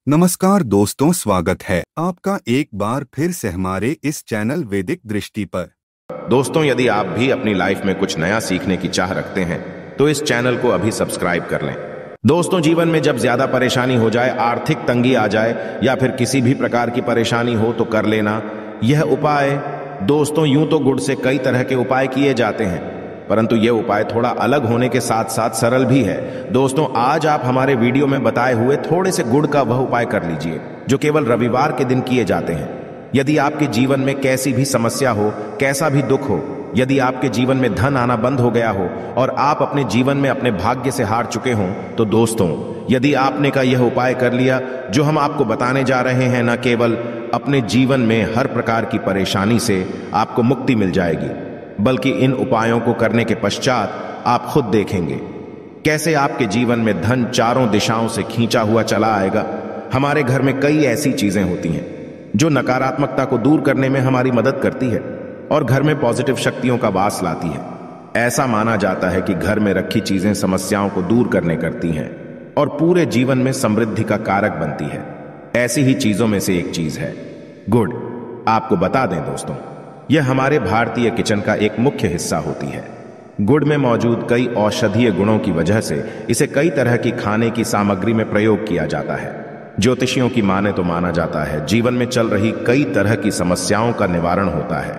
नमस्कार दोस्तों, स्वागत है आपका एक बार फिर से हमारे इस चैनल वैदिक दृष्टि पर। दोस्तों, यदि आप भी अपनी लाइफ में कुछ नया सीखने की चाह रखते हैं तो इस चैनल को अभी सब्सक्राइब कर लें। दोस्तों, जीवन में जब ज्यादा परेशानी हो जाए, आर्थिक तंगी आ जाए या फिर किसी भी प्रकार की परेशानी हो तो कर लेना यह उपाय। दोस्तों, यूं तो गुड़ से कई तरह के उपाय किए जाते हैं, परंतु यह उपाय थोड़ा अलग होने के साथ साथ सरल भी है। दोस्तों, आज आप हमारे वीडियो में बताए हुए थोड़े से गुड़ का वह उपाय कर लीजिए जो केवल रविवार के दिन किए जाते हैं। यदि आपके जीवन में कैसी भी समस्या हो, कैसा भी दुख हो, यदि आपके जीवन में धन आना बंद हो गया हो और आप अपने जीवन में अपने भाग्य से हार चुके हों, तो दोस्तों, यदि आपने का यह उपाय कर लिया जो हम आपको बताने जा रहे हैं, न केवल अपने जीवन में हर प्रकार की परेशानी से आपको मुक्ति मिल जाएगी, बल्कि इन उपायों को करने के पश्चात आप खुद देखेंगे कैसे आपके जीवन में धन चारों दिशाओं से खींचा हुआ चला आएगा। हमारे घर में कई ऐसी चीजें होती हैं जो नकारात्मकता को दूर करने में हमारी मदद करती है और घर में पॉजिटिव शक्तियों का वास लाती है। ऐसा माना जाता है कि घर में रखी चीजें समस्याओं को दूर करने करती हैं और पूरे जीवन में समृद्धि का कारक बनती है। ऐसी ही चीजों में से एक चीज है गुड़। आपको बता दें दोस्तों, यह हमारे भारतीय किचन का एक मुख्य हिस्सा होती है। गुड़ में मौजूद कई औषधीय गुणों की वजह से इसे कई तरह की खाने की सामग्री में प्रयोग किया जाता है। ज्योतिषियों की माने तो माना जाता है जीवन में चल रही कई तरह की समस्याओं का निवारण होता है।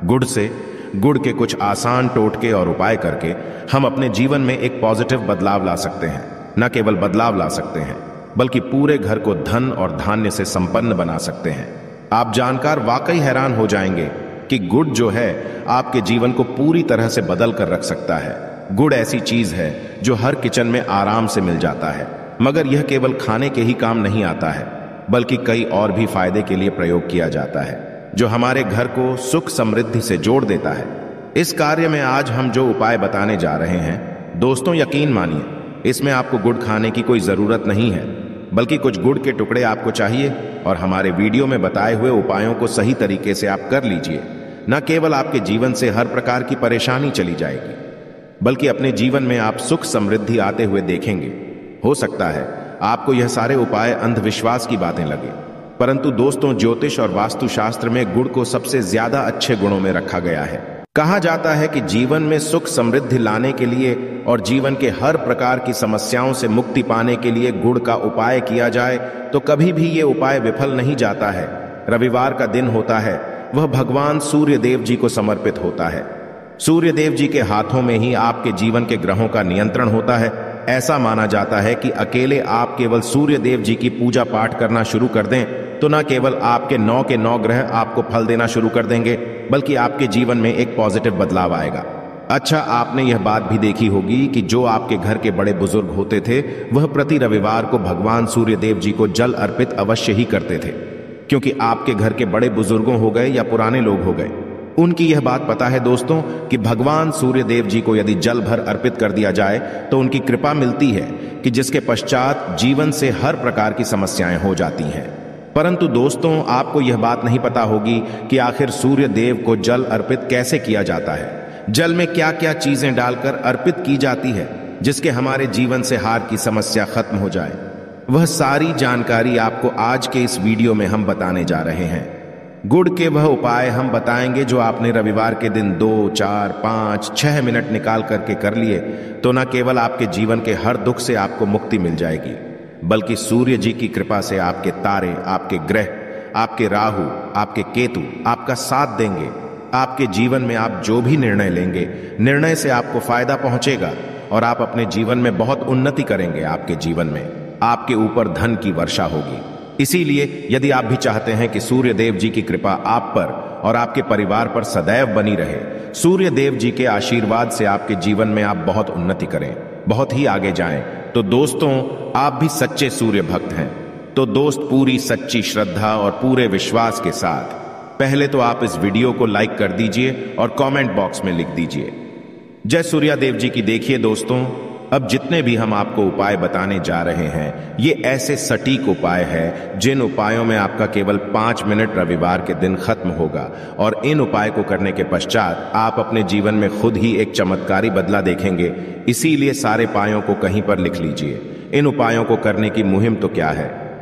गुड़ के कुछ आसान टोटके और उपाय करके हम अपने जीवन में एक पॉजिटिव बदलाव ला सकते हैं। न केवल बदलाव ला सकते हैं, बल्कि पूरे घर को धन और धान्य से संपन्न बना सकते हैं। आप जानकर वाकई हैरान हो जाएंगे कि गुड़ जो है आपके जीवन को पूरी तरह से बदल कर रख सकता है। गुड़ ऐसी चीज है जो हर किचन में आराम से मिल जाता है, मगर यह केवल खाने के ही काम नहीं आता है, बल्कि कई और भी फायदे के लिए प्रयोग किया जाता है जो हमारे घर को सुख समृद्धि से जोड़ देता है। इस कार्य में आज हम जो उपाय बताने जा रहे हैं दोस्तों, यकीन मानिए इसमें आपको गुड़ खाने की कोई जरूरत नहीं है, बल्कि कुछ गुड़ के टुकड़े आपको चाहिए और हमारे वीडियो में बताए हुए उपायों को सही तरीके से आप कर लीजिए। न केवल आपके जीवन से हर प्रकार की परेशानी चली जाएगी, बल्कि अपने जीवन में आप सुख समृद्धि आते हुए देखेंगे। हो सकता है आपको यह सारे उपाय अंधविश्वास की बातें लगे, परंतु दोस्तों, ज्योतिष और वास्तुशास्त्र में गुड़ को सबसे ज्यादा अच्छे गुणों में रखा गया है। कहा जाता है कि जीवन में सुख समृद्धि लाने के लिए और जीवन के हर प्रकार की समस्याओं से मुक्ति पाने के लिए गुड़ का उपाय किया जाए तो कभी भी ये उपाय विफल नहीं जाता है। रविवार का दिन होता है, वह भगवान सूर्य देव जी को समर्पित होता है। सूर्य देव जी के हाथों में ही आपके जीवन के ग्रहों का नियंत्रण होता है। ऐसा माना जाता है कि अकेले आप केवल सूर्य देव जी की पूजा पाठ करना शुरू कर दें तो न केवल आपके 9 के 9 ग्रह आपको फल देना शुरू कर देंगे, बल्कि आपके जीवन में एक पॉजिटिव बदलाव आएगा। अच्छा, आपने यह बात भी देखी होगी कि जो आपके घर के बड़े बुजुर्ग होते थे वह प्रति रविवार को भगवान सूर्य देव जी को जल अर्पित अवश्य ही करते थे, क्योंकि आपके घर के बड़े बुजुर्गों हो गए या पुराने लोग हो गए, उनकी यह बात पता है दोस्तों कि भगवान सूर्य देव जी को यदि जल भर अर्पित कर दिया जाए तो उनकी कृपा मिलती है कि जिसके पश्चात जीवन से हर प्रकार की समस्याएं हो जाती हैं। परंतु दोस्तों, आपको यह बात नहीं पता होगी कि आखिर सूर्य देव को जल अर्पित कैसे किया जाता है। जल में क्या क्या चीजें डालकर अर्पित की जाती है जिसके हमारे जीवन से हार की समस्या खत्म हो जाए, वह सारी जानकारी आपको आज के इस वीडियो में हम बताने जा रहे हैं। गुड़ के वह उपाय हम बताएंगे जो आपने रविवार के दिन 2, 4, 5, 6 मिनट निकाल करके कर लिए तो न केवल आपके जीवन के हर दुख से आपको मुक्ति मिल जाएगी, बल्कि सूर्य जी की कृपा से आपके तारे, आपके ग्रह, आपके राहु, आपके केतु आपका साथ देंगे। आपके जीवन में आप जो भी निर्णय लेंगे, निर्णय से आपको फायदा पहुंचेगा और आप अपने जीवन में बहुत उन्नति करेंगे। आपके जीवन में आपके ऊपर धन की वर्षा होगी। इसीलिए यदि आप भी चाहते हैं कि सूर्य देव जी की कृपा आप पर और आपके परिवार पर सदैव बनी रहे, सूर्य देव जी के आशीर्वाद से आपके जीवन में आप बहुत उन्नति करें, बहुत ही आगे जाएं, तो दोस्तों, आप भी सच्चे सूर्य भक्त हैं। तो दोस्त, पूरी सच्ची श्रद्धा और पूरे विश्वास के साथ पहले तो आप इस वीडियो को लाइक कर दीजिए और कमेंट बॉक्स में लिख दीजिए जय सूर्या देव जी की। देखिए दोस्तों, अब जितने भी हम आपको उपाय बताने जा रहे हैं ये ऐसे सटीक उपाय है जिन उपायों में आपका केवल 5 मिनट रविवार के दिन खत्म होगा और इन उपाय को करने के पश्चात आप अपने जीवन में खुद ही एक चमत्कारी बदला देखेंगे। इसीलिए सारे उपायों को कहीं पर लिख लीजिए। इन उपायों को करने की मुहिम तो क्या है,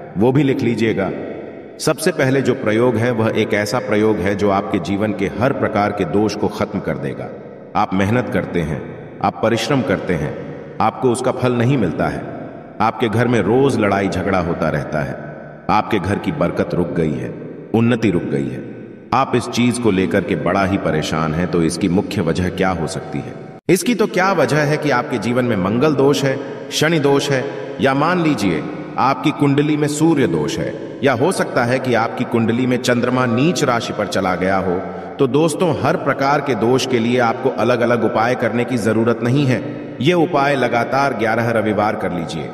वो भी लिख लीजिएगा। सबसे पहले जो प्रयोग है वह एक ऐसा प्रयोग है जो आपके जीवन के हर प्रकार के दोष को खत्म कर देगा। आप मेहनत करते हैं, आप परिश्रम करते हैं, आपको उसका फल नहीं मिलता है। आपके घर में रोज लड़ाई झगड़ा होता रहता है। आपके घर की बरकत रुक गई है, उन्नति रुक गई है। आप इस चीज को लेकर के बड़ा ही परेशान हैं। तो इसकी मुख्य वजह क्या हो सकती है? इसकी तो क्या वजह है कि आपके जीवन में मंगल दोष है, शनि दोष है, या मान लीजिए आपकी कुंडली में सूर्य दोष है, या हो सकता है कि आपकी कुंडली में चंद्रमा नीच राशि पर चला गया हो। तो दोस्तों, हर प्रकार के दोष के लिए आपको अलग अलग उपाय करने की जरूरत नहीं है। ये उपाय लगातार 11 रविवार कर लीजिए।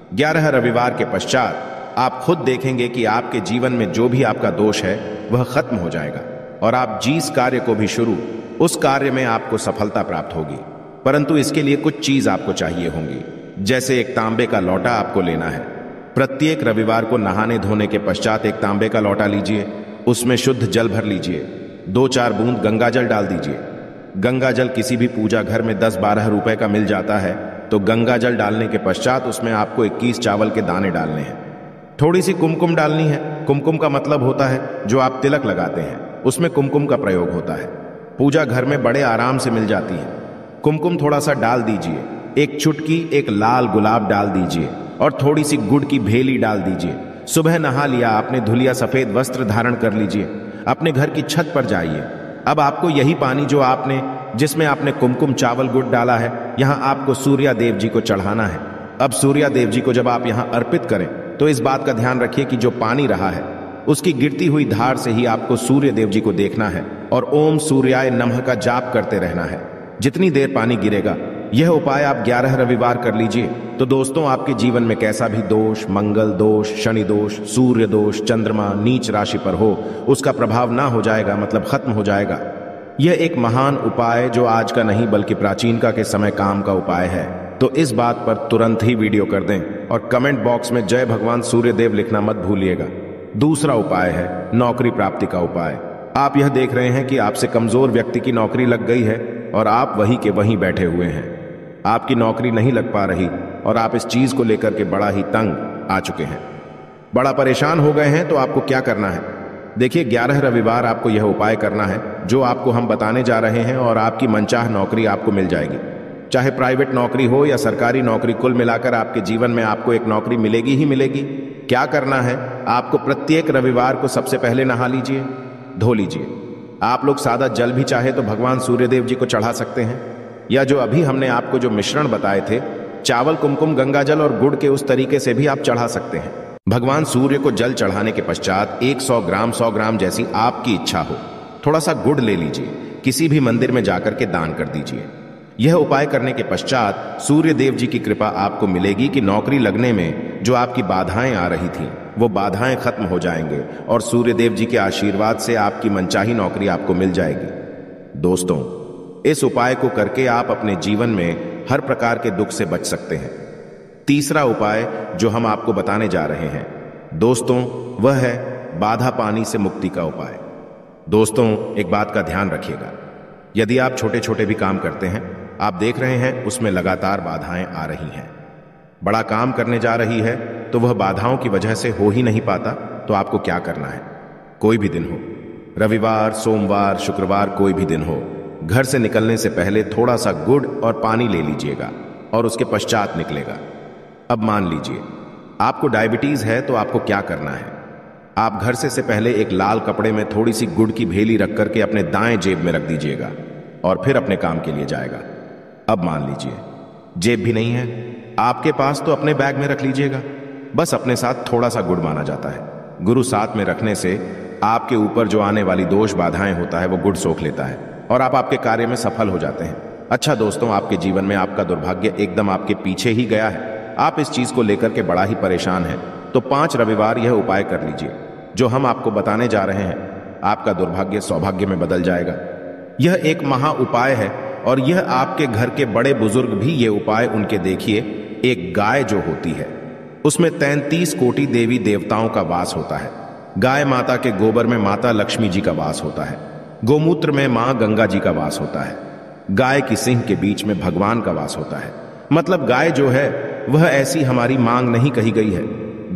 11 रविवार के पश्चात आप खुद देखेंगे कि आपके जीवन में जो भी आपका दोष है वह खत्म हो जाएगा और आप जिस कार्य को भी शुरू, उस कार्य में आपको सफलता प्राप्त होगी। परंतु इसके लिए कुछ चीज आपको चाहिए होंगी। जैसे एक तांबे का लोटा आपको लेना है। प्रत्येक रविवार को नहाने धोने के पश्चात एक तांबे का लोटा लीजिए, उसमें शुद्ध जल भर लीजिए, 2-4 बूंद गंगा जल डाल दीजिए। गंगा जल किसी भी पूजा घर में 10-12 रुपए का मिल जाता है। तो गंगा जल डालने के पश्चात उसमें आपको 21 चावल के दाने डालने हैं। थोड़ी सी कुमकुम डालनी है। कुमकुम का मतलब होता है जो आप तिलक लगाते हैं, उसमें कुमकुम का प्रयोग होता है। पूजा घर में बड़े आराम से मिल जाती है। कुमकुम थोड़ा सा डाल दीजिए। एक चुटकी एक लाल गुलाब डाल दीजिए और थोड़ी सी गुड़ की भेली डाल दीजिए। सुबह नहा लिया आपने, धुलिया सफेद वस्त्र धारण कर लीजिए, अपने घर की छत पर जाइए। अब आपको यही पानी जिसमें आपने कुमकुम चावल गुड़ डाला है, यहां आपको सूर्या देव जी को चढ़ाना है। अब सूर्या देव जी को जब आप यहां अर्पित करें तो इस बात का ध्यान रखिए कि जो पानी रहा है उसकी गिरती हुई धार से ही आपको सूर्य देव जी को देखना है और ओम सूर्याय नमः का जाप करते रहना है जितनी देर पानी गिरेगा। यह उपाय आप 11 रविवार कर लीजिए। तो दोस्तों, आपके जीवन में कैसा भी दोष, मंगल दोष, शनि दोष, सूर्य दोष, चंद्रमा नीच राशि पर हो, उसका प्रभाव ना हो जाएगा, मतलब खत्म हो जाएगा। यह एक महान उपाय जो आज का नहीं बल्कि प्राचीनता के समय काम का उपाय है। तो इस बात पर तुरंत ही वीडियो कर दें और कमेंट बॉक्स में जय भगवान सूर्यदेव लिखना मत भूलिएगा। दूसरा उपाय है नौकरी प्राप्ति का उपाय। आप यह देख रहे हैं कि आपसे कमजोर व्यक्ति की नौकरी लग गई है और आप वहीं के वहीं बैठे हुए हैं। आपकी नौकरी नहीं लग पा रही और आप इस चीज को लेकर के बड़ा ही तंग आ चुके हैं, बड़ा परेशान हो गए हैं। तो आपको क्या करना है? देखिए, 11 रविवार आपको यह उपाय करना है जो आपको हम बताने जा रहे हैं और आपकी मनचाह नौकरी आपको मिल जाएगी। चाहे प्राइवेट नौकरी हो या सरकारी नौकरी, कुल मिलाकर आपके जीवन में आपको एक नौकरी मिलेगी ही मिलेगी। क्या करना है? आपको प्रत्येक रविवार को सबसे पहले नहा लीजिए, धो लीजिए। आप लोग सादा जल भी चाहे तो भगवान सूर्यदेव जी को चढ़ा सकते हैं, या जो अभी हमने आपको जो मिश्रण बताए थे, चावल, कुमकुम, गंगा जल और गुड़ के, उस तरीके से भी आप चढ़ा सकते हैं। भगवान सूर्य को जल चढ़ाने के पश्चात 100 ग्राम जैसी आपकी इच्छा हो, थोड़ा सा गुड़ ले लीजिए, किसी भी मंदिर में जाकर के दान कर दीजिए। यह उपाय करने के पश्चात सूर्य देव जी की कृपा आपको मिलेगी कि नौकरी लगने में जो आपकी बाधाएं आ रही थी वो बाधाएं खत्म हो जाएंगे और सूर्य देव जी के आशीर्वाद से आपकी मनचाही नौकरी आपको मिल जाएगी। दोस्तों, इस उपाय को करके आप अपने जीवन में हर प्रकार के दुख से बच सकते हैं। तीसरा उपाय जो हम आपको बताने जा रहे हैं दोस्तों, वह है बाधा पानी से मुक्ति का उपाय। दोस्तों, एक बात का ध्यान रखिएगा, यदि आप छोटे छोटे भी काम करते हैं, आप देख रहे हैं उसमें लगातार बाधाएं आ रही हैं, बड़ा काम करने जा रही है तो वह बाधाओं की वजह से हो ही नहीं पाता, तो आपको क्या करना है? कोई भी दिन हो, रविवार, सोमवार, शुक्रवार, कोई भी दिन हो, घर से निकलने से पहले थोड़ा सा गुड़ और पानी ले लीजिएगा और उसके पश्चात निकलेगा। अब मान लीजिए आपको डायबिटीज है, तो आपको क्या करना है? आप घर से पहले एक लाल कपड़े में थोड़ी सी गुड़ की भेली रख करके अपने दाएं जेब में रख दीजिएगा और फिर अपने काम के लिए जाएगा। अब मान लीजिए जेब भी नहीं है आपके पास, तो अपने बैग में रख लीजिएगा। बस अपने साथ थोड़ा सा गुड़ माना जाता है। गुरु साथ में रखने से आपके ऊपर जो आने वाली दोष बाधाएं होता है वो गुड़ सोख लेता है और आप आपके कार्य में सफल हो जाते हैं। अच्छा दोस्तों, आपके जीवन में आपका दुर्भाग्य एकदम आपके पीछे ही गया है, आप इस चीज को लेकर के बड़ा ही परेशान हैं, तो 5 रविवार यह उपाय कर लीजिए जो हम आपको बताने जा रहे हैं। आपका दुर्भाग्य सौभाग्य में बदल जाएगा। यह एक महा उपाय है और यह आपके घर के बड़े बुजुर्ग भी ये उपाय उनके देखिए। एक गाय जो होती है उसमें 33 कोटि देवी देवताओं का वास होता है। गाय माता के गोबर में माता लक्ष्मी जी का वास होता है। गोमूत्र में मां गंगा जी का वास होता है। गाय की सिंह के बीच में भगवान का वास होता है। मतलब गाय जो है वह ऐसी हमारी मांग नहीं कही गई है।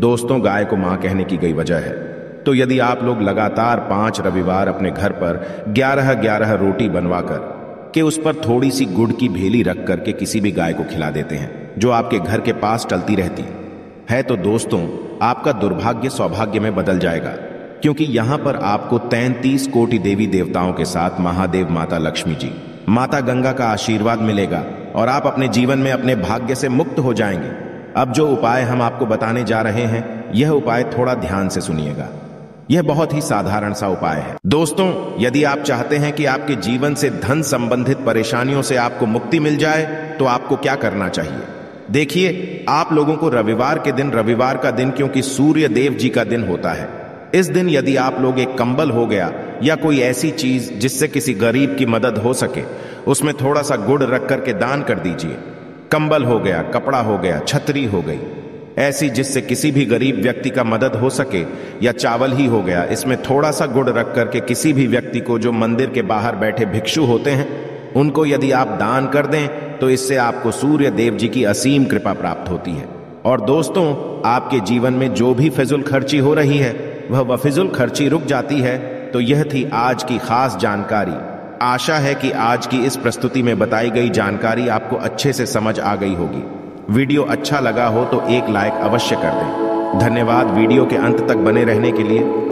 दोस्तों, गाय को मां कहने की गई वजह है। तो यदि आप लोग लगातार 5 रविवार अपने घर पर 11-11 रोटी बनवाकर के उस पर थोड़ी सी गुड़ की भेली रख करके किसी भी गाय को खिला देते हैं जो आपके घर के पास टलती रहती है, तो दोस्तों आपका दुर्भाग्य सौभाग्य में बदल जाएगा, क्योंकि यहां पर आपको 33 कोटि देवी देवताओं के साथ महादेव, माता लक्ष्मी जी, माता गंगा का आशीर्वाद मिलेगा और आप अपने जीवन में अपने भाग्य से मुक्त हो जाएंगे। अब जो उपाय हम आपको बताने जा रहे हैं, यह उपाय थोड़ा ध्यान से सुनिएगा। यह बहुत ही साधारण सा उपाय है। दोस्तों, यदि आप चाहते हैं कि आपके जीवन से धन संबंधित परेशानियों से आपको मुक्ति मिल जाए, तो आपको क्या करना चाहिए? देखिए, आप लोगों को रविवार के दिन, रविवार का दिन क्योंकि सूर्य देव जी का दिन होता है, इस दिन यदि आप लोग एक कंबल हो गया या कोई ऐसी चीज जिससे किसी गरीब की मदद हो सके, उसमें थोड़ा सा गुड़ रख करके दान कर दीजिए। कंबल हो गया, कपड़ा हो गया, छतरी हो गई, ऐसी जिससे किसी भी गरीब व्यक्ति का मदद हो सके, या चावल ही हो गया, इसमें थोड़ा सा गुड़ रख करके किसी भी व्यक्ति को जो मंदिर के बाहर बैठे भिक्षु होते हैं, उनको यदि आप दान कर दें, तो इससे आपको सूर्य देव जी की असीम कृपा प्राप्त होती है। और दोस्तों, आपके जीवन में जो भी फिजूल खर्ची हो रही है, वह फिजूल खर्ची रुक जाती है। तो यह थी आज की खास जानकारी। आशा है कि आज की इस प्रस्तुति में बताई गई जानकारी आपको अच्छे से समझ आ गई होगी। वीडियो अच्छा लगा हो तो एक लाइक अवश्य कर दें। धन्यवाद वीडियो के अंत तक बने रहने के लिए।